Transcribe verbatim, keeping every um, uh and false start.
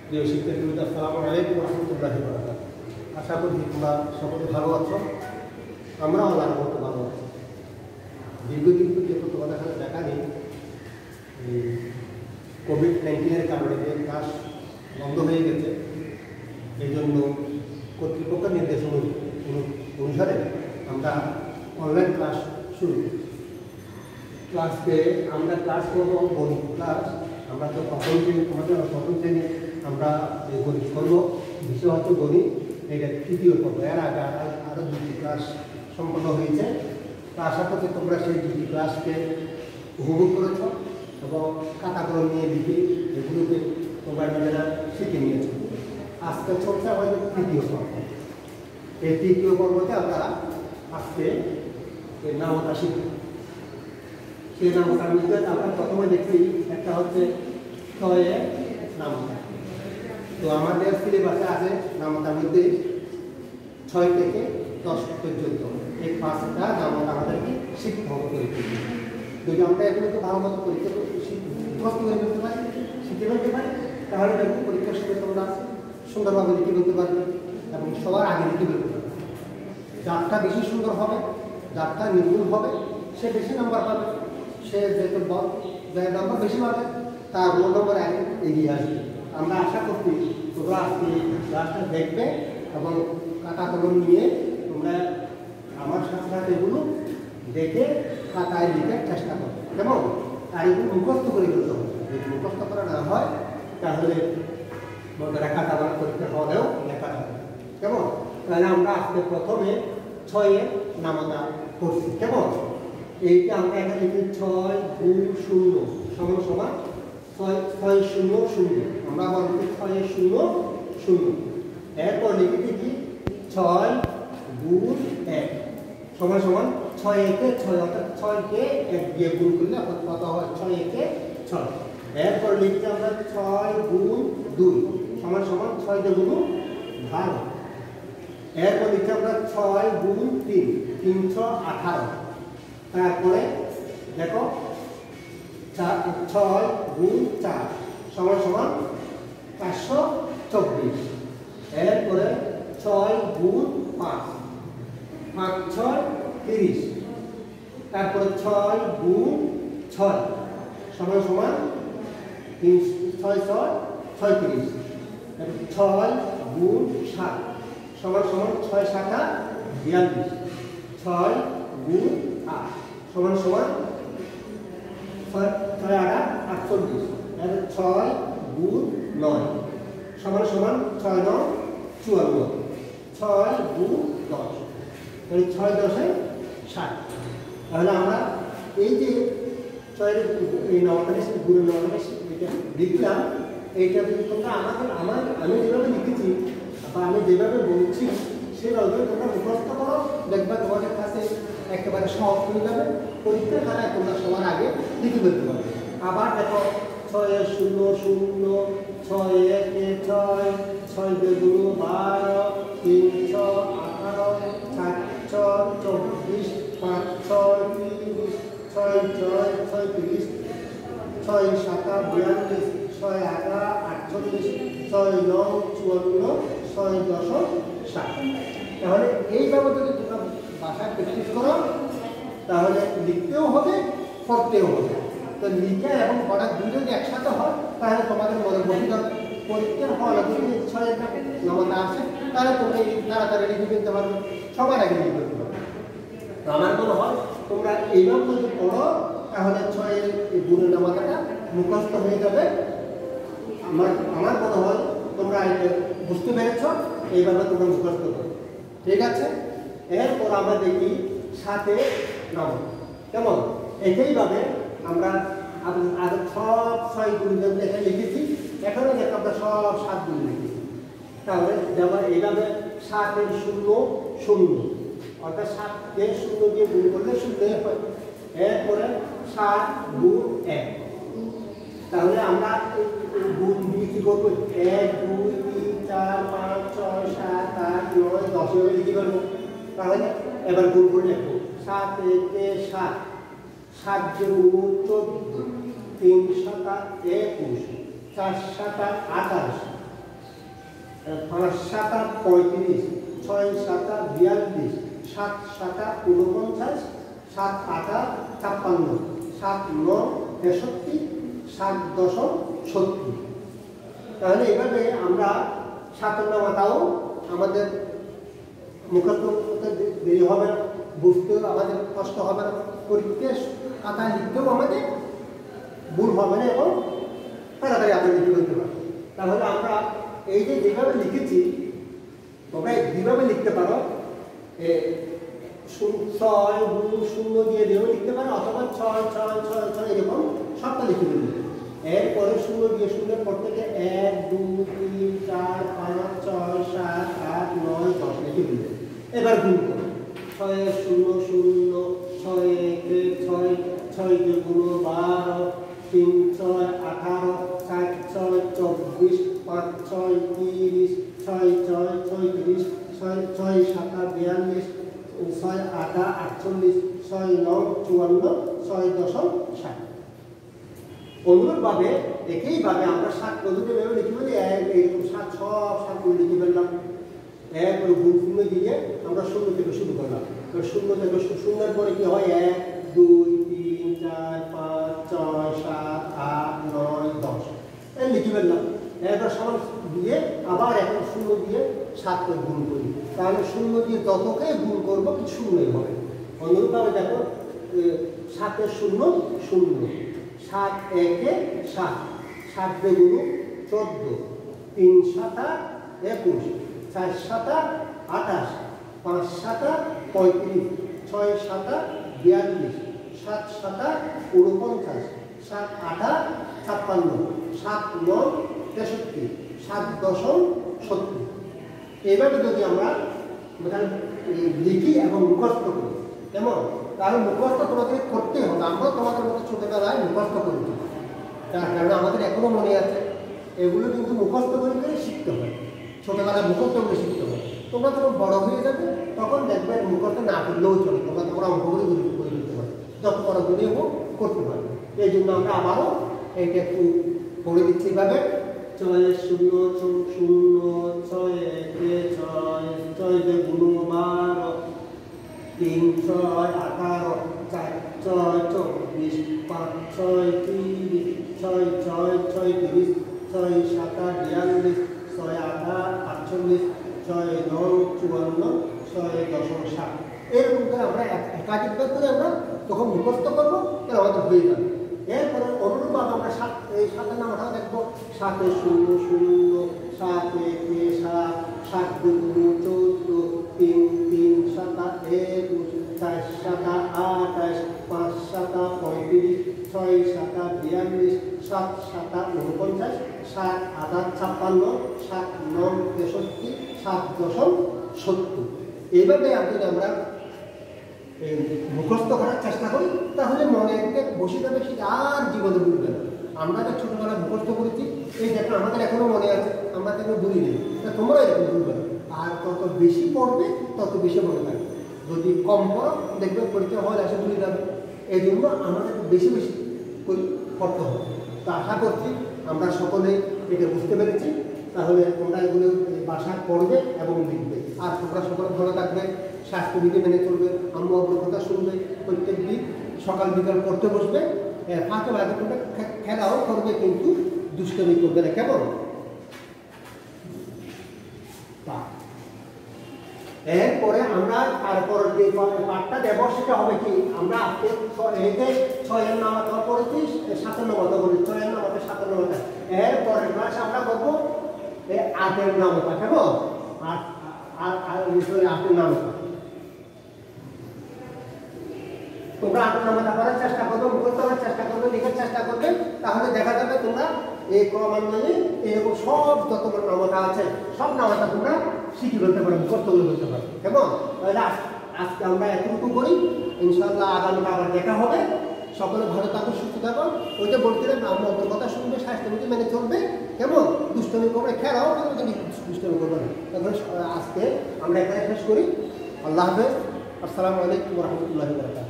প্রিয় শিক্ষার্থীবৃন্দ, আসসালামু আলাইকুম ওয়া রাহমাতুল্লাহি ওয়া বারাকাতুহু। আশা করি তোমরা সকলে ভালো আছো, আমরা আল্লাহর মতো ভালো আছি। দীর্ঘদিন পর্যন্ত তোমাদের সাথে দেখা নেই, কোভিড নাইন্টিনের কারণে যে ক্লাস বন্ধ হয়ে গেছে, এই জন্য কর্তৃপক্ষের নির্দেশ অনুসারে আমরা অনলাইন ক্লাস শুরু করি। ক্লাসকে আমরা ক্লাস করবো গণিত ক্লাস। আমরা তো প্রথম শ্রেণী তোমাদের প্রথম শ্রেণী আমরা গণিত করবো, বিষয় হচ্ছে গণিত, এটা তৃতীয় পর্ব। এর আগে আরও দুটি ক্লাস সম্পন্ন হয়েছে। তো আশা করছি তোমরা সেই দুটি ক্লাসকে উপভোগ করেছ এবং খাতা কলম নিয়ে লিখে এগুলোকে তোমরা নিজেরা শিখে নিয়েছ। আজকে চলছে আমাদের তৃতীয় পর্ব। এই তৃতীয় পর্বতে আমরা আজকে নামতা শিখব। সেই নামতার মধ্যে আমরা প্রথমে দেখি একটা হচ্ছে ছয়ে নামতা। তো আমাদের সিলেবাসে আছে নামতার মধ্যে ছয় থেকে দশ পর্যন্ত এই পাঁচটা নামতা আমাদেরকে শিখতে হবে পরীক্ষা। যদি আমরা এগুলোকে ভালো মতো পরীক্ষা মুখস্থ করে ফেলতে পারি, শিখে ফেলতে পারি, তাহলে দেখবো পরীক্ষার সময় তোমরা সুন্দরভাবে লিখে ফেলতে পারবে এবং সবার আগে লিখে ফেলতে পারবে। যারটা বেশি সুন্দর হবে, যারটা নির্ভুল হবে, সে বেশি নাম্বার পাবে। সে যেহেতু যে নাম্বার বেশি পাবে তার রোল নম্বর আগে এগিয়ে আসবে। আমরা আশা করছি তোমরা আজকে ক্লাসটা দেখবে এবং খাতা কলম নিয়ে তোমরা আমার সাথে সাথে এগুলো দেখে খাতায় লিখে চেষ্টা করবে, কেমন? আর এগুলো মুখস্থ করে ফেলতে হবে। যদি মুখস্থ করা না হয় তাহলে মনে খাতা বানা করতে হলেও লেখা যাবে, কেমন? তাহলে আমরা আজকে প্রথমে ছয়ে নামতা করছি, কেমন? এইটা আমরা এখানে লিখি ছয় দুই শূন্য সমান সমান ছয় ছয় শূন্য শূন্য। আমরা আবার লিখি ছয় শূন্য শূন্য। এরপর লিখেছি কি ছয় দুই এক সমান সমান ছয় একে ছয়, অর্থাৎ ছয়কে এক দিয়ে গুণ করলে কত হয়? ছয় একে ছয়। এরপর লিখছি আমরা ছয় গুণ দুই সমান সমান ছয় গুণ বারো। এরপর লিখছি আমরা ছয় গুণ তিন তিনশো আঠারো। তারপরে দেখো ছয় গুণ চার সমান সমান চারশো চব্বিশ। এরপরে ছয় গুণ পাঁচ পাঁচ ছয় তিরিশ। তারপরে ছয় গুণ ছয় সমান সমান তিন ছয় ছয় ছয়ত্রিশ। ছয় গুণ সাত সমান সমান ছয় সাতা বিয়াল্লিশ। ছয় গুণ আট সমান সমান ছয় আটা আটচল্লিশ। ছয় গুণ নয় সমান সমান ছয় নয় চুয়ান্ন। ছয় গুণ দশ মানে ছয় দশে ষাট। তাহলে আমরা এই যে ছয়ের এই নটা গুণের নটা এটা লিখলাম, এইটা যদি তোমরা আমাদের আমার আমি যেভাবে লিখেছি বা আমি যেভাবে বলছি সেভাবে তোমরা মুখস্থ করো, দেখবা তোমাদের কাছে একেবারে সহজ হয়ে যাবে। পরীক্ষার খাতায় তোমরা সবার আগে লিখে ফেলতে পারবে। আবার দেখো ছয় শূন্য শূন্য, ছয় একে ছয়, ছয় দুগুণ বারো, তিনশো আঠারো, সাতশো চব্বিশ, পাঁচ ছয় তিরিশ, ছয় ছয় ছয়ত্রিশ, ছয় সাতা বিয়াল্লিশ, ছয় আটা আটচল্লিশ, ছয় নয় চুয়ান্ন, ছয় দশ ষাট। তাহলে এইভাবে যদি তোমরা বাসায় প্র্যাকটিস করো তাহলে লিখতেও হবে, পড়তেও হবে। তো লিখে এবং পড়া দুই যদি একসাথে হয় তাহলে তোমাদের মনে বসে যাবে। পরীক্ষার হল যদি ছয় নামতা আসে তাহলে তোমরা তাড়াতাড়ি লিখে ফেলতে পারবে, সবার আগে লিখে ফেলতে পারবে। তো আমার মনে হয় তোমরা এইভাবে যদি পড়ো তাহলে ছয়ের এই গুণের নামাতাটা মুখস্থ হয়ে যাবে। আমার আমার মনে হয় তোমরা বুঝতে পেরেছ, এইভাবে তোমরা মুখস্থ করো, ঠিক আছে? এরপর আমরা দেখি সাথে নাম, কেমন? একইভাবে আমরা আর সব ছয় গুণ এখানে লিখেছি, এখানে দেখো আমরা সব সাত গুণ লিখেছি। তাহলে যেমন এইভাবে সাতের শূন্য শূন্য, অর্থাৎ সাতকে শূন্য দিয়ে গুণ করলে শূন্য হয়। এরপরে সাত গুণ এক। তাহলে আমরা গুণ দিয়ে কি করবো? এক দুই তিন চার পাঁচ ছয় সাত আট নয় দশ এভাবে লিখে পারবো। তাহলে এবার গুণ করে লিখবো সাত একে সাত, সাত গুণ চোদ্দ, তিন সাতা একুশ, চার সাতা আঠাশ, পাঁচ সাতা পঁয়ত্রিশ, ছয় সাতা বিয়াল্লিশ, সাত সাতা ঊনপঞ্চাশ, সাত আটা ছাপ্পান্ন, সাত ন তেষট্টি, সাত দশম সত্তর। তাহলে এইভাবে আমরা সাতান্ন মাতাও আমাদের মুখস্থ করতে দেরি হবে না, বুঝতেও আমাদের কষ্ট হবে না, পরীক্ষা খাতায় লিখতেও আমাদের ভুল হবে না এবং তাড়াতাড়ি আমরা লিখে ফেলতে পারবো। তাহলে আমরা এই যে যেভাবে লিখেছি তোমরা যেভাবে লিখতে পারো, ছয় দুই শূন্য দিয়ে দিয়েও লিখতে পারো, অথবা ছয় ছয় ছয় ছয় এরকম সবটা লিখে দেবে। এরপরে শূন্য দিয়ে শূন্যের পর থেকে এক দুই তিন চার পাঁচ ছয় সাত আট নয় দশ লিখে দিবে। এবার গুণ করো, ছয় শূন্য শূন্য, ছয় এক ছয়, ছয় দুগুণ বারো, তিন ছয় আঠারো, চার ছয় চব্বিশ, পাঁচ ছয় তিরিশ, ছয় ছয় ছয়ত্রিশ, ছয় ছয় সাতা বিয়াল্লিশ, ছয় আটা আটচল্লিশ, ছয় নয় চুয়ান্ন, ছয় দশম ষাট। অনুরূপভাবে একইভাবে আমরা সাত পদ্ধতি ভেবে লিখি বলি এক এইরকম সাত সব সাত করে লিখে ফেললাম। এক করে গুণ শূন্য দিয়ে আমরা শূন্য থেকে শুরু করলাম। শূন্য থেকে শূন্যের পরে কি হয়, এক দুই তিন চার পাঁচ ছয় সাত আট নয় দশ এই লিখে ফেললাম। এরপর সমান দিয়ে আবার এখন শূন্য দিয়ে সাত করে গুণ করি, তাহলে শূন্য দিয়ে যতকে গুণ করবো কি শূন্যই হবে। অনুরূপভাবে দেখো সাতের শূন্য শূন্য, সাত একে সাত, সাত দুগুণ চোদ্দ, তিন সাতা একুশ, চার সাতা আঠাশ, পাঁচ সাতা পঁয়ত্রিশ, ছয় সাতা বিয়াল্লিশ, সাত সাতা ঊনপঞ্চাশ, সাত আটা ছাপ্পান্ন, সাত নয় তেষট্টি, সাত দশম সত্তর। এইভাবে যদি আমরা লিখি এবং মুখস্থ করি কেমন, তাহলে মুখস্থ তোমাদের করতে হবে। আমরা তোমাদের মতো ছোটবেলায় মুখস্থ করেছি, তার কারণে আমাদের এখনো মনে আছে। এগুলো কিন্তু মুখস্থ করে করে শিখতে হয়, ছোটবেলায় মুখস্থ করে শিখতে হয়। তোমরা যখন বড় হয়ে যাবে তখন দেখবে মুখস্থ না করলেও চলে, তোমরা তোমরা অঙ্ক করে করে দিতে পারবে, যত বড় গুলিয়ে হোক করতে পারবে। এই জন্য আমরা আবারও এইটা একটু পড়ে দিচ্ছি এভাবে। ছয় শূন্য শূন্য, ছয় একে ছয়, ছয় দুগুণ বারো, তিন ছয় আঠারো, চার ছয় চব্বিশ, পাঁচ ছয় তিরিশ, ছয় ছয় ছয়ত্রিশ, ছয় সাতা বিয়াল্লিশ, ছয় আটা আটচল্লিশ, ছয় নয় চুয়ান্ন, ছয় দশম ষাট। এরকম করে আমরা একাধিকবার করে আমরা তখন মুখস্থ করবো, তাহলে আমাদের হয়ে যাবে। এরপরে অনুরূপভাবে আমরা সাত এই সাতের নামটাও দেখবো, সাতে শূন্য শূন্য, সাত একে সাত, সাত দুগুণ চৌদ্দ, তিন তিন সাতা একুশ, চার সাতা আঠাশ, পাঁচ সাতা পঁয়ত্রিশ, ছয় সাতা বিয়াল্লিশ, সাত সাতা ঊনপঞ্চাশ, সাত আটা ছাপ্পান্ন, সাত নয় তেষট্টি, সাত দশম সত্তর। এইভাবে যদি আমরা মুখস্থ করার চেষ্টা করি তাহলে মনে একটা বসে যাবে, সেটা আর জীবনে ভুলবে না। আমরা যে ছোটবেলায় মুখস্থ করেছি এই দেখো আমাদের এখনো মনে আছে, আমরা কেন ভুলি নেই, তোমরা এরকম ভুলবে না। আর তত বেশি পড়বে তত বেশি মনে থাকবে, যদি কম পড়ো দেখবে পরীক্ষা হল এসে ভুলে যাবে। এই জন্য আমাদের বেশি বেশি পড়তে হবে। তো আশা করছি আমরা সকলে এটা বুঝতে পেরেছি। তাহলে তোমরা এগুলো বাসায় পড়বে এবং লিখবে। আর তোমরা সকলে ভালো থাকবে, স্বাস্থ্যবিধি মেনে চলবে, আম্মু আব্বুর কথা শুনবে, প্রত্যেক দিন সকাল বিকাল পড়তে বসবে, ফাঁকে মাঝে তোমরা খেলাও করবে কিন্তু দুষ্টমি করবে না, কেমন? এরপরে আমরা তারপর যে পাঠটা দেব সেটা হবে কি, আমরা আজকে ছয়ের নামাতে পড়েছি, সাতান্ন মতো করেছি, ছয়ের নামাতে সাতান্ন মতো। এরপরের ক্লাস আমরা করবো আটের নামতা, কেমন? আট আটের নামতা তোমরা আটের নামতা করার চেষ্টা করবে, মুখস্থ করার চেষ্টা করবে, লিখার চেষ্টা করবে, তাহলে দেখা যাবে তোমরা এই ক্রমান্বয়ে এরকম সব যতগুলো নামতা আছে সব নামতা তোমরা শিখে ফেলতে পারো, মুখস্থ করে ফেলতে পারো, কেমন? তাহলে আজকে আমরা এতটুকু করি, ইনশাআল্লাহ আগামীটা আবার দেখা হবে। সকলে ভালো থাকো, সুস্থ থাকো। ওইটা বলছিলেন আমরা অন্তর কথা শুনবে, স্বাস্থ্যবিধি মেনে চলবে, কেমন? দুষ্টমি করবে, খেলাও করবে, যদি দুষ্টমি করবে না। তাহলে আজকে আমরা এখানে শেষ করি। আল্লাহ হাফেজ, আসসালামু আলাইকুম ওয়া রাহমাতুল্লাহি ওয়া বারাকাতুহু।